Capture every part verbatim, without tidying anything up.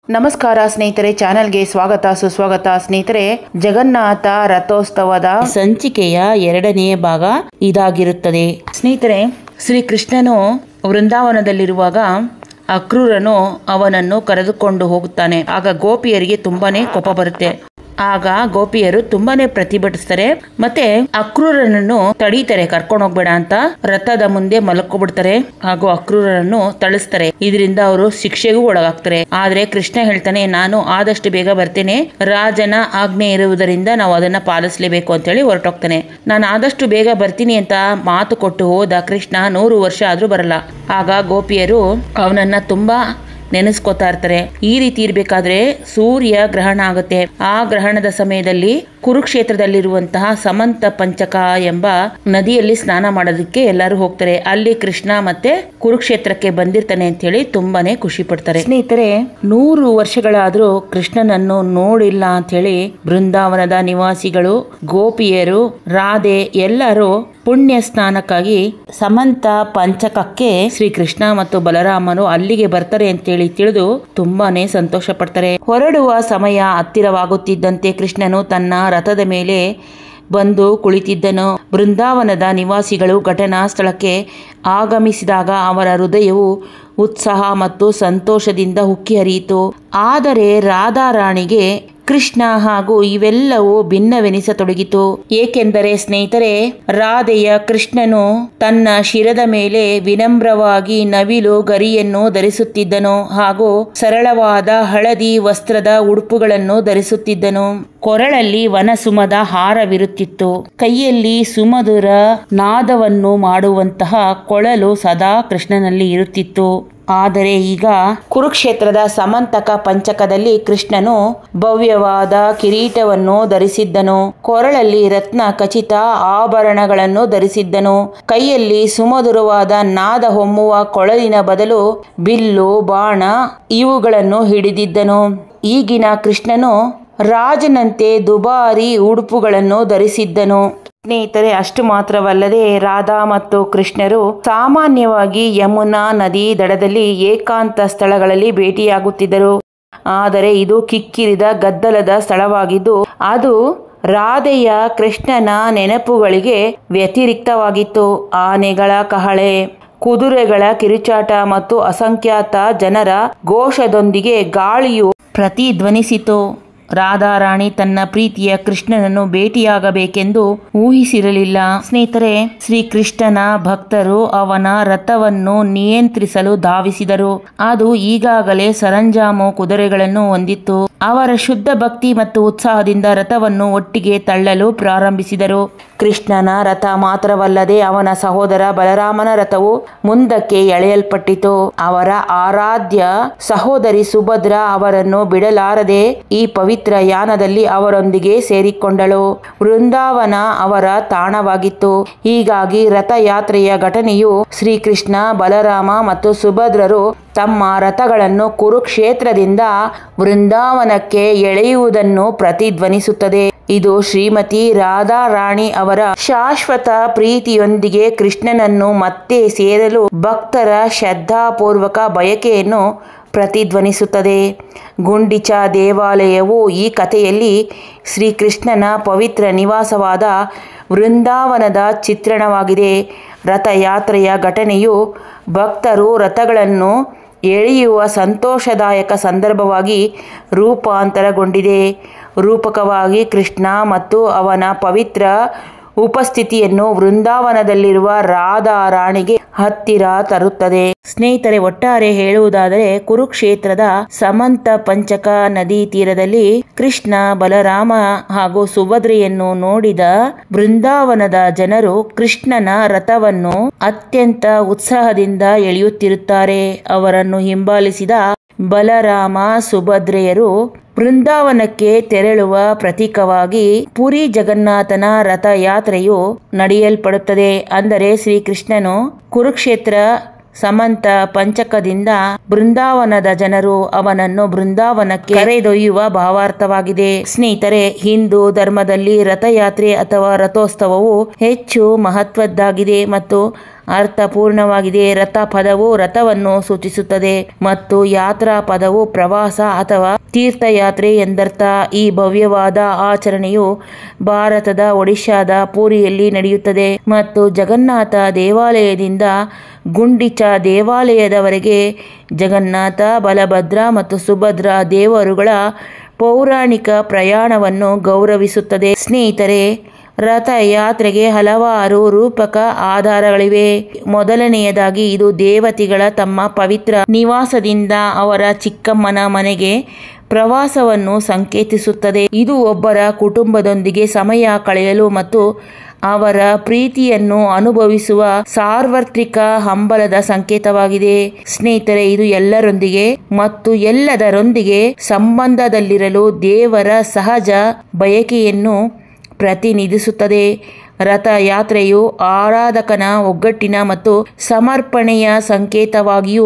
ನಮಸ್ಕಾರ ಸ್ನೇಹಿತರೆ, ಚಾನೆಲ್ಗೆ ಸ್ವಾಗತ ಸುಸ್ವಾಗತ. ಸ್ನೇಹಿತರೆ, ಜಗನ್ನಾಥ ರಥೋತ್ಸವದ ಸಂಚಿಕೆಯ ಎರಡನೆಯ ಭಾಗ ಇದಾಗಿರುತ್ತದೆ. ಸ್ನೇಹಿತರೆ, ಶ್ರೀಕೃಷ್ಣನು ವೃಂದಾವನದಲ್ಲಿರುವಾಗ ಅಕ್ರೂರನು ಅವನನ್ನು ಕರೆದುಕೊಂಡು ಹೋಗುತ್ತಾನೆ. ಆಗ ಗೋಪಿಯರಿಗೆ ತುಂಬಾನೇ ಕೋಪ ಬರುತ್ತೆ. ಆಗ ಗೋಪಿಯರು ತುಂಬಾನೇ ಪ್ರತಿಭಟಿಸ್ತಾರೆ. ಮತ್ತೆ ಅಕ್ರೂರನನ್ನು ತಡೀತಾರೆ, ಕರ್ಕೊಂಡು ಹೋಗ್ಬೇಡ ಅಂತ. ರಥದ ಮುಂದೆ ಮಲಕೋಬಿಡ್ತಾರೆ ಹಾಗೂ ಅಕ್ರೂರನನ್ನು ತಳಿಸ್ತಾರೆ. ಇದರಿಂದ ಅವರು ಶಿಕ್ಷೆಗೂ ಒಳಗಾಗ್ತಾರೆ. ಆದ್ರೆ ಕೃಷ್ಣ ಹೇಳ್ತಾನೆ, ನಾನು ಆದಷ್ಟು ಬೇಗ ಬರ್ತೇನೆ, ರಾಜನ ಆಜ್ಞೆ ಇರುವುದರಿಂದ ನಾವು ಅದನ್ನ ಪಾಲಿಸಲೇಬೇಕು ಅಂತ ಹೇಳಿ ಹೊರಟೋಗ್ತಾನೆ. ನಾನು ಆದಷ್ಟು ಬೇಗ ಬರ್ತೀನಿ ಅಂತ ಮಾತು ಕೊಟ್ಟು ಹೋದ ಕೃಷ್ಣ ನೂರು ವರ್ಷ ಆದ್ರೂ ಬರಲ್ಲ. ಆಗ ಗೋಪಿಯರು ಅವನನ್ನ ತುಂಬಾ ನೆನೆಸ್ಕೋತಾ ಇರ್ತಾರೆ. ಈ ರೀತಿ ಇರ್ಬೇಕಾದ್ರೆ ಸೂರ್ಯ ಗ್ರಹಣ ಆಗುತ್ತೆ. ಆ ಗ್ರಹಣದ ಸಮಯದಲ್ಲಿ ಕುರುಕ್ಷೇತ್ರದಲ್ಲಿರುವಂತಹ ಸಮಂತ ಪಂಚಕ ಎಂಬ ನದಿಯಲ್ಲಿ ಸ್ನಾನ ಮಾಡೋದಕ್ಕೆ ಎಲ್ಲರೂ ಹೋಗ್ತಾರೆ. ಅಲ್ಲಿ ಕೃಷ್ಣ ಮತ್ತೆ ಕುರುಕ್ಷೇತ್ರಕ್ಕೆ ಬಂದಿರ್ತಾನೆ ಅಂತ ಹೇಳಿ ತುಂಬಾನೇ ಖುಷಿ ಪಡ್ತಾರೆ. ಸ್ನೇಹಿತರೆ, ನೂರು ವರ್ಷಗಳಾದ್ರೂ ಕೃಷ್ಣನನ್ನು ನೋಡಿಲ್ಲ ಅಂತ ಹೇಳಿ ಬೃಂದಾವನದ ನಿವಾಸಿಗಳು, ಗೋಪಿಯರು, ರಾಧೆ ಎಲ್ಲರೂ ಪುಣ್ಯ ಸ್ನಾನಕ್ಕಾಗಿ ಸಮಂತ ಪಂಚಕಕ್ಕೆ ಶ್ರೀಕೃಷ್ಣ ಮತ್ತು ಬಲರಾಮನು ಅಲ್ಲಿಗೆ ಬರ್ತಾರೆ ಅಂತೇಳಿ ತಿಳಿದು ತುಂಬಾನೇ ಸಂತೋಷ ಪಡ್ತಾರೆ. ಹೊರಡುವ ಸಮಯ ಹತ್ತಿರವಾಗುತ್ತಿದ್ದಂತೆ ಕೃಷ್ಣನು ತನ್ನ ರಥದ ಮೇಲೆ ಬಂದು ಕುಳಿತಿದ್ದನು. ಬೃಂದಾವನದ ನಿವಾಸಿಗಳು ಘಟನಾ ಸ್ಥಳಕ್ಕೆ ಆಗಮಿಸಿದಾಗ ಅವರ ಹೃದಯವು ಉತ್ಸಾಹ ಮತ್ತು ಸಂತೋಷದಿಂದ ಉಕ್ಕಿ ಹರಿಯಿತು. ಆದರೆ ರಾಧಾರಾಣಿಗೆ ಕೃಷ್ಣ ಹಾಗೂ ಇವೆಲ್ಲವೂ ಭಿನ್ನವೆನಿಸತೊಡಗಿತು. ಏಕೆಂದರೆ ಸ್ನೇಹಿತರೆ, ರಾಧೆಯ ಕೃಷ್ಣನು ತನ್ನ ಶಿರದ ಮೇಲೆ ವಿನಮ್ರವಾಗಿ ನವಿಲು ಗರಿಯನ್ನು ಧರಿಸುತ್ತಿದ್ದನು ಹಾಗೂ ಸರಳವಾದ ಹಳದಿ ವಸ್ತ್ರದ ಉಡುಪುಗಳನ್ನು ಧರಿಸುತ್ತಿದ್ದನು. ಕೊರಳಲ್ಲಿ ವನಸುಮದ ಹಾರವಿರುತ್ತಿತ್ತು. ಕೈಯಲ್ಲಿ ಸುಮಧುರ ನಾದವನ್ನು ಮಾಡುವಂತಹ ಕೊಳಲು ಸದಾ ಕೃಷ್ಣನಲ್ಲಿ ಇರುತ್ತಿತ್ತು. ಆದರೆ ಈಗ ಕುರುಕ್ಷೇತ್ರದ ಸಮಂತಕ ಪಂಚಕದಲ್ಲಿ ಕೃಷ್ಣನು ಭವ್ಯವಾದ ಕಿರೀಟವನ್ನು ಧರಿಸಿದ್ದನು. ಕೊರಳಲ್ಲಿ ರತ್ನ ಖಚಿತ ಆಭರಣಗಳನ್ನು ಧರಿಸಿದ್ದನು. ಕೈಯಲ್ಲಿ ಸುಮಧುರವಾದ ನಾದ ಹೊಮ್ಮುವ ಕೊಳಲಿನ ಬದಲು ಬಿಲ್ಲು, ಬಾಣ ಇವುಗಳನ್ನು ಹಿಡಿದಿದ್ದನು. ಈಗಿನ ಕೃಷ್ಣನು ರಾಜನಂತೆ ದುಬಾರಿ ಉಡುಪುಗಳನ್ನು ಧರಿಸಿದ್ದನು. ಸ್ನೇಹಿತರೆ, ಅಷ್ಟು ಮಾತ್ರವಲ್ಲದೆ ರಾಧಾ ಮತ್ತು ಕೃಷ್ಣರು ಸಾಮಾನ್ಯವಾಗಿ ಯಮುನಾ ನದಿ ದಡದಲ್ಲಿ ಏಕಾಂತ ಸ್ಥಳಗಳಲ್ಲಿ ಭೇಟಿಯಾಗುತ್ತಿದ್ದರು. ಆದರೆ ಇದು ಕಿಕ್ಕಿರಿದ ಗದ್ದಲದ ಸ್ಥಳವಾಗಿದ್ದು ಅದು ರಾಧೆಯ ಕೃಷ್ಣನ ನೆನಪುಗಳಿಗೆ ವ್ಯತಿರಿಕ್ತವಾಗಿತ್ತು. ಆನೆಗಳ ಕಹಳೆ, ಕುದುರೆಗಳ ಕಿರುಚಾಟ ಮತ್ತು ಅಸಂಖ್ಯಾತ ಜನರ ಘೋಷದೊಂದಿಗೆ ಗಾಳಿಯು ಪ್ರತಿಧ್ವನಿಸಿತು. ರಾಧಾರಾಣಿ ತನ್ನ ಪ್ರೀತಿಯ ಕೃಷ್ಣನನ್ನು ಭೇಟಿಯಾಗಬೇಕೆಂದು ಊಹಿಸಿರಲಿಲ್ಲ. ಸ್ನೇಹಿತರೆ, ಶ್ರೀಕೃಷ್ಣನ ಭಕ್ತರು ಅವನ ರಥವನ್ನು ನಿಯಂತ್ರಿಸಲು ಧಾವಿಸಿದರು. ಅದು ಈಗಾಗಲೇ ಸರಂಜಾಮು ಕುದುರೆಗಳನ್ನು ಹೊಂದಿತ್ತು. ಅವರ ಶುದ್ಧ ಭಕ್ತಿ ಮತ್ತು ಉತ್ಸಾಹದಿಂದ ರಥವನ್ನು ಒಟ್ಟಿಗೆ ತಳ್ಳಲು ಪ್ರಾರಂಭಿಸಿದರು. ಕೃಷ್ಣನ ರಥ ಮಾತ್ರವಲ್ಲದೆ ಅವನ ಸಹೋದರ ಬಲರಾಮನ ರಥವು ಮುಂದಕ್ಕೆ ಎಳೆಯಲ್ಪಟ್ಟಿತು. ಅವರ ಆರಾಧ್ಯ ಸಹೋದರಿ ಸುಭದ್ರ ಅವರನ್ನು ಬಿಡಲಾರದೆ ಈ ಪವಿತ್ರ ಯಾನದಲ್ಲಿ ಅವರೊಂದಿಗೆ ಸೇರಿಕೊಂಡಳು. ವೃಂದಾವನ ಅವರ ತಾಣವಾಗಿತ್ತು. ಹೀಗಾಗಿ ರಥಯಾತ್ರೆಯ ಘಟನೆಯು ಶ್ರೀಕೃಷ್ಣ, ಬಲರಾಮ ಮತ್ತು ಸುಭದ್ರರು ತಮ್ಮ ರಥಗಳನ್ನು ಕುರುಕ್ಷೇತ್ರದಿಂದ ವೃಂದಾವನಕ್ಕೆ ಎಳೆಯುವುದನ್ನು ಪ್ರತಿಧ್ವನಿಸುತ್ತದೆ. ಇದು ಶ್ರೀಮತಿ ರಾಧಾರಾಣಿ ಅವರ ಶಾಶ್ವತ ಪ್ರೀತಿಯೊಂದಿಗೆ ಕೃಷ್ಣನನ್ನು ಮತ್ತೆ ಸೇರಲು ಭಕ್ತರ ಶ್ರದ್ಧಾಪೂರ್ವಕ ಬಯಕೆಯನ್ನು ಪ್ರತಿಧ್ವನಿಸುತ್ತದೆ. ಗುಂಡಿಚ ದೇವಾಲಯವು ಈ ಕಥೆಯಲ್ಲಿ ಶ್ರೀಕೃಷ್ಣನ ಪವಿತ್ರ ನಿವಾಸವಾದ ವೃಂದಾವನದ ಚಿತ್ರಣವಾಗಿದೆ. ರಥಯಾತ್ರೆಯ ಘಟನೆಯು ಭಕ್ತರು ರಥಗಳನ್ನು ಎಳೆಯುವ ಸಂತೋಷದಾಯಕ ಸಂದರ್ಭವಾಗಿ ರೂಪಾಂತರಗೊಂಡಿದೆ. ರೂಪಕವಾಗಿ ಕೃಷ್ಣ ಮತ್ತು ಅವನ ಪವಿತ್ರ ಉಪಸ್ಥಿತಿಯನ್ನು ವೃಂದಾವನದಲ್ಲಿರುವ ರಾಧಾರಾಣಿಗೆ ಹತ್ತಿರ ತರುತ್ತದೆ. ಸ್ನೇಹಿತರೆ, ಒಟ್ಟಾರೆ ಹೇಳುವುದಾದರೆ ಕುರುಕ್ಷೇತ್ರದ ಸಮಂತ ಪಂಚಕ ನದಿ ತೀರದಲ್ಲಿ ಕೃಷ್ಣ, ಬಲರಾಮ ಹಾಗೂ ಸುಭದ್ರೆಯನ್ನು ನೋಡಿದ ಬೃಂದಾವನದ ಜನರು ಕೃಷ್ಣನ ರಥವನ್ನು ಅತ್ಯಂತ ಉತ್ಸಾಹದಿಂದ ಎಳೆಯುತ್ತಿರುತ್ತಾರೆ. ಅವರನ್ನು ಹಿಂಬಾಲಿಸಿದ ಬಲರಾಮ, ಸುಭದ್ರೆಯರು ಬೃಂದಾವನಕ್ಕೆ ತೆರಳುವ ಪ್ರತೀಕವಾಗಿ ಪುರಿ ಜಗನ್ನಾಥನ ರಥಯಾತ್ರೆಯು ನಡೆಯಲ್ಪಡುತ್ತದೆ. ಅಂದರೆ ಶ್ರೀಕೃಷ್ಣನು ಕುರುಕ್ಷೇತ್ರ ಸಮಂತ ಪಂಚಕದಿಂದ ಬೃಂದಾವನದ ಜನರು ಅವನನ್ನು ಬೃಂದಾವನಕ್ಕೆ ಕರೆದೊಯ್ಯುವ ಭಾವಾರ್ಥವಾಗಿದೆ. ಸ್ನೇಹಿತರೆ, ಹಿಂದೂ ಧರ್ಮದಲ್ಲಿ ರಥಯಾತ್ರೆ ಅಥವಾ ರಥೋತ್ಸವವು ಹೆಚ್ಚು ಮಹತ್ವದ್ದಾಗಿದೆ ಮತ್ತು ಅರ್ಥಪೂರ್ಣವಾಗಿದೆ. ರಥ ಪದವು ರಥವನ್ನು ಸೂಚಿಸುತ್ತದೆ ಮತ್ತು ಯಾತ್ರಾ ಪದವು ಪ್ರವಾಸ ಅಥವಾ ತೀರ್ಥಯಾತ್ರೆ ಎಂದರ್ಥ. ಈ ಭವ್ಯವಾದ ಆಚರಣೆಯು ಭಾರತದ ಒಡಿಶಾದ ಪೂರಿಯಲ್ಲಿ ನಡೆಯುತ್ತದೆ ಮತ್ತು ಜಗನ್ನಾಥ ದೇವಾಲಯದಿಂದ ಗುಂಡಿಚಾ ದೇವಾಲಯದವರೆಗೆ ಜಗನ್ನಾಥ, ಬಲಭದ್ರ ಮತ್ತು ಸುಭದ್ರ ದೇವರುಗಳ ಪೌರಾಣಿಕ ಪ್ರಯಾಣವನ್ನು ಗೌರವಿಸುತ್ತದೆ. ಸ್ನೇಹಿತರೆ, ರಥಯಾತ್ರೆಗೆ ಹಲವಾರು ರೂಪಕ ಆಧಾರಗಳಿವೆ. ಮೊದಲನೆಯದಾಗಿ ಇದು ದೇವತೆಗಳ ತಮ್ಮ ಪವಿತ್ರ ನಿವಾಸದಿಂದ ಅವರ ಚಿಕ್ಕಮ್ಮನ ಮನೆಗೆ ಪ್ರವಾಸವನ್ನು ಸಂಕೇತಿಸುತ್ತದೆ. ಇದು ಒಬ್ಬರ ಕುಟುಂಬದೊಂದಿಗೆ ಸಮಯ ಕಳೆಯಲು ಮತ್ತು ಅವರ ಪ್ರೀತಿಯನ್ನು ಅನುಭವಿಸುವ ಸಾರ್ವತ್ರಿಕ ಹಂಬಲದ ಸಂಕೇತವಾಗಿದೆ. ಸ್ನೇಹಿತರೆ, ಇದು ಎಲ್ಲರೊಂದಿಗೆ ಮತ್ತು ಎಲ್ಲದರೊಂದಿಗೆ ಸಂಬಂಧದಲ್ಲಿರಲು ದೇವರ ಸಹಜ ಬಯಕೆಯನ್ನು ಪ್ರತಿನಿಧಿಸುತ್ತದೆ. ರಥಯಾತ್ರೆಯು ಆರಾಧಕನ ಒಗ್ಗಟ್ಟಿನ ಮತ್ತು ಸಮರ್ಪಣೆಯ ಸಂಕೇತವಾಗಿಯೂ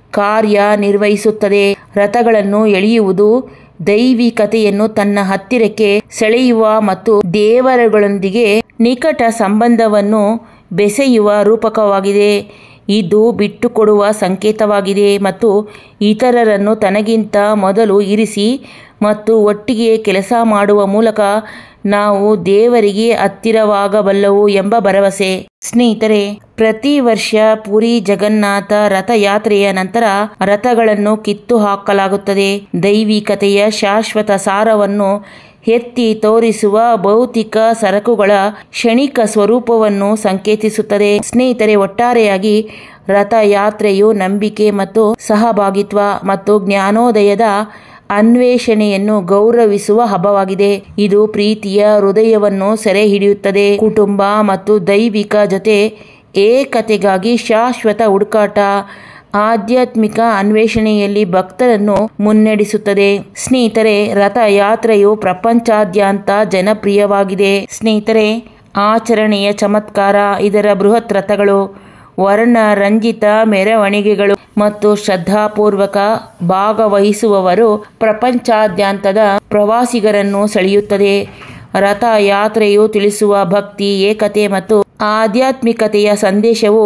ಕಾರ್ಯನಿರ್ವಹಿಸುತ್ತದೆ. ರಥಗಳನ್ನು ಎಳೆಯುವುದು ದೈವಿಕತೆಯನ್ನು ತನ್ನ ಹತ್ತಿರಕ್ಕೆ ಸೆಳೆಯುವ ಮತ್ತು ದೇವರುಗಳೊಂದಿಗೆ ನಿಕಟ ಸಂಬಂಧವನ್ನು ಬೆಸೆಯುವ ರೂಪಕವಾಗಿದೆ. ಇದು ಬಿಟ್ಟುಕೊಡುವ ಸಂಕೇತವಾಗಿದೆ ಮತ್ತು ಇತರರನ್ನು ತನಗಿಂತ ಮೊದಲು ಇರಿಸಿ ಮತ್ತು ಒಟ್ಟಿಗೆ ಕೆಲಸ ಮಾಡುವ ಮೂಲಕ ನಾವು ದೇವರಿಗೆ ಹತ್ತಿರವಾಗಬಲ್ಲವು ಎಂಬ ಭರವಸೆ. ಸ್ನೇಹಿತರೆ, ಪ್ರತಿ ವರ್ಷ ಪುರಿ ಜಗನ್ನಾಥ ರಥಯಾತ್ರೆಯ ನಂತರ ರಥಗಳನ್ನು ಕಿತ್ತು ಹಾಕಲಾಗುತ್ತದೆ. ದೈವಿಕತೆಯ ಶಾಶ್ವತ ಸಾರವನ್ನು ಎತ್ತಿ ತೋರಿಸುವ ಭೌತಿಕ ಸರಕುಗಳ ಕ್ಷಣಿಕ ಸ್ವರೂಪವನ್ನು ಸಂಕೇತಿಸುತ್ತದೆ. ಸ್ನೇಹಿತರೆ, ಒಟ್ಟಾರೆಯಾಗಿ ರಥಯಾತ್ರೆಯು ನಂಬಿಕೆ ಮತ್ತು ಸಹಭಾಗಿತ್ವ ಮತ್ತು ಜ್ಞಾನೋದಯದ ಅನ್ವೇಷಣೆಯನ್ನು ಗೌರವಿಸುವ ಹಬ್ಬವಾಗಿದೆ. ಇದು ಪ್ರೀತಿಯ ಹೃದಯವನ್ನು ಸೆರೆ ಹಿಡಿಯುತ್ತದೆ, ಕುಟುಂಬ ಮತ್ತು ದೈವಿಕ ಜೊತೆ ಏಕತೆಗಾಗಿ ಶಾಶ್ವತ ಹುಡುಕಾಟ, ಆಧ್ಯಾತ್ಮಿಕ ಅನ್ವೇಷಣೆಯಲ್ಲಿ ಭಕ್ತರನ್ನು ಮುನ್ನಡೆಸುತ್ತದೆ. ಸ್ನೇಹಿತರೆ, ರಥಯಾತ್ರೆಯು ಪ್ರಪಂಚಾದ್ಯಂತ ಜನಪ್ರಿಯವಾಗಿದೆ. ಸ್ನೇಹಿತರೆ, ಆಚರಣೆಯ ಚಮತ್ಕಾರ ಇದರ ಬೃಹತ್ ರಥಗಳು, ವರ್ಣರಂಜಿತ ಮೆರವಣಿಗೆಗಳು ಮತ್ತು ಶ್ರದ್ಧಾಪೂರ್ವಕ ಭಾಗವಹಿಸುವವರು ಪ್ರಪಂಚಾದ್ಯಂತದ ಪ್ರವಾಸಿಗರನ್ನು ಸೆಳೆಯುತ್ತದೆ. ರಥಯಾತ್ರೆಯು ತಿಳಿಸುವ ಭಕ್ತಿ, ಏಕತೆ ಮತ್ತು ಆಧ್ಯಾತ್ಮಿಕತೆಯ ಸಂದೇಶವು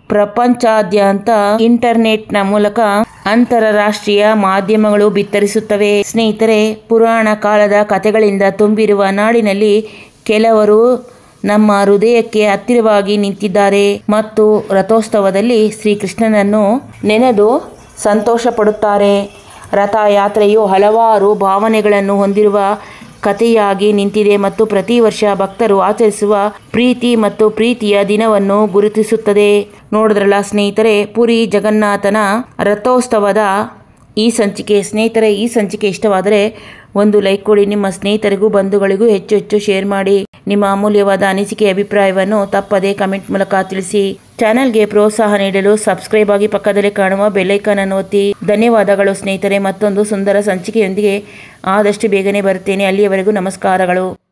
ಪ್ರಪಂಚಾದ್ಯಂತ ಇಂಟರ್ನೆಟ್ನ ಮೂಲಕ ಅಂತಾರಾಷ್ಟ್ರೀಯ ಮಾಧ್ಯಮಗಳು ಬಿತ್ತರಿಸುತ್ತವೆ. ಸ್ನೇಹಿತರೆ, ಪುರಾಣ ಕಾಲದ ಕಥೆಗಳಿಂದ ತುಂಬಿರುವ ನಾಡಿನಲ್ಲಿ ಕೆಲವರು ನಮ್ಮ ಹೃದಯಕ್ಕೆ ಹತ್ತಿರವಾಗಿ ನಿಂತಿದ್ದಾರೆ ಮತ್ತು ರಥೋತ್ಸವದಲ್ಲಿ ಶ್ರೀಕೃಷ್ಣನನ್ನು ನೆನೆದು ಸಂತೋಷ ಪಡುತ್ತಾರೆ. ರಥಯಾತ್ರೆಯು ಹಲವಾರು ಭಾವನೆಗಳನ್ನು ಹೊಂದಿರುವ ಕಥೆಯಾಗಿ ನಿಂತಿದೆ ಮತ್ತು ಪ್ರತಿ ವರ್ಷ ಭಕ್ತರು ಆಚರಿಸುವ ಪ್ರೀತಿ ಮತ್ತು ಪ್ರೀತಿಯ ದಿನವನ್ನು ಗುರುತಿಸುತ್ತದೆ. ನೋಡಿದ್ರಲ್ಲ ಸ್ನೇಹಿತರೆ, ಪುರಿ ಜಗನ್ನಾಥನ ರಥೋತ್ಸವದ ಈ ಸಂಚಿಕೆ. ಸ್ನೇಹಿತರೆ, ಈ ಸಂಚಿಕೆ ಇಷ್ಟವಾದರೆ ಒಂದು ಲೈಕ್ ಕೊಡಿ. ನಿಮ್ಮ ಸ್ನೇಹಿತರಿಗೂ ಬಂಧುಗಳಿಗೂ ಹೆಚ್ಚು ಹೆಚ್ಚು ಶೇರ್ ಮಾಡಿ. ನಿಮ್ಮ ಅಮೂಲ್ಯವಾದ ಅನಿಸಿಕೆ ಅಭಿಪ್ರಾಯವನ್ನು ತಪ್ಪದೇ ಕಮೆಂಟ್ ಮೂಲಕ ತಿಳಿಸಿ. ಚಾನೆಲ್ಗೆ ಪ್ರೋತ್ಸಾಹ ನೀಡಲು ಸಬ್ಸ್ಕ್ರೈಬ್ ಆಗಿ ಪಕ್ಕದಲ್ಲಿ ಕಾಣುವ ಬೆಲ್ಲೈಕಾನ್ ಅನ್ನು ಒತ್ತಿ. ಧನ್ಯವಾದಗಳು ಸ್ನೇಹಿತರೆ. ಮತ್ತೊಂದು ಸುಂದರ ಸಂಚಿಕೆಯೊಂದಿಗೆ ಆದಷ್ಟು ಬೇಗನೆ ಬರುತ್ತೇನೆ. ಅಲ್ಲಿಯವರೆಗೂ ನಮಸ್ಕಾರಗಳು.